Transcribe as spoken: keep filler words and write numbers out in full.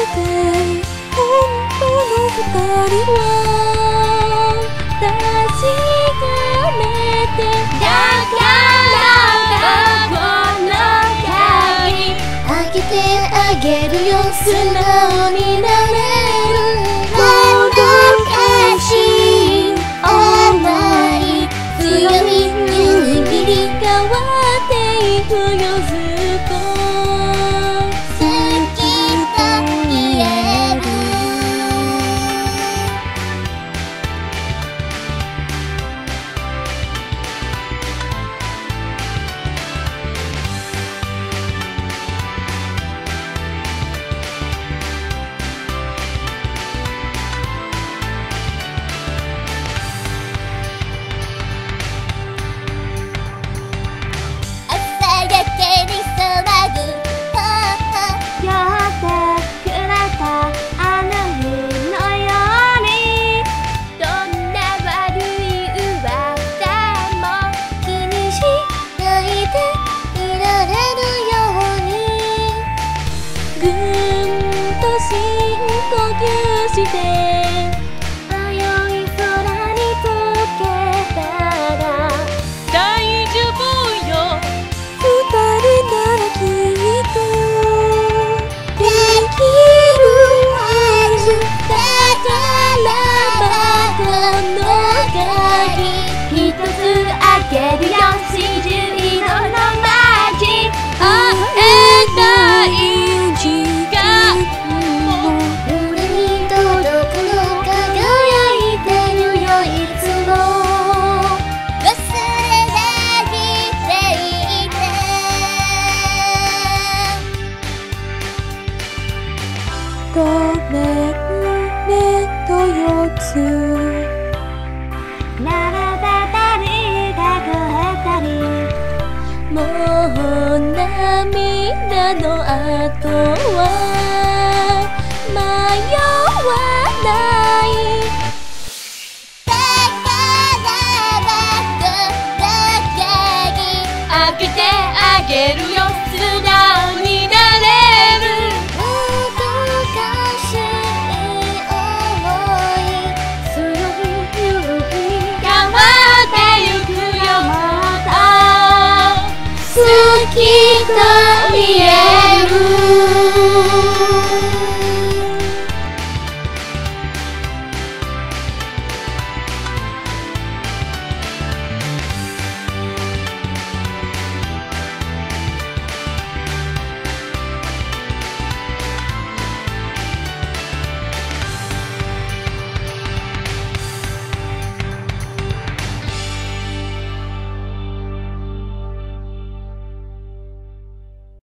て本当の二人は確かめて、だからこの鍵開けてあげるよ、素直になれるもどかしい思い、強い握り変わっていくよ、ずっと好きと言える。して迷い空に溶けたら大丈夫よ、二人ならきっとできるはずだからば、この鍵一つ開けるよ、四十色のマジ会えない時間ごめんねとよつならば誰が変えたり、もう涙の後